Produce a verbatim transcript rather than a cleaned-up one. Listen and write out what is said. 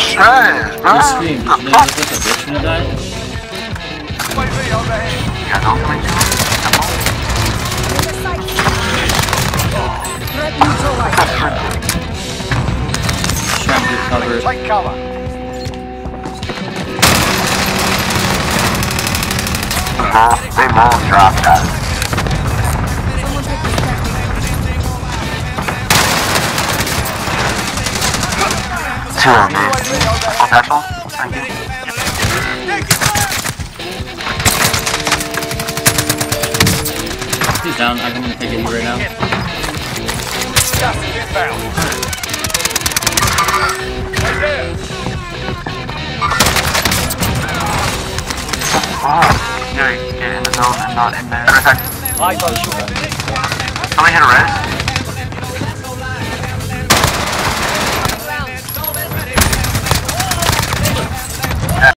trash, bro. You scream, did you know you look like a bitch when you die? Yeah, don't play too much. Trying to get covered. Take cover. They won't drop that. Two on me. On petrol? Thank you. He's down, I'm gonna take it right now. Gas is inbound. Right there. Oh, yeah, get in the zone and not in there. Protect. I got you. Somebody hit a res.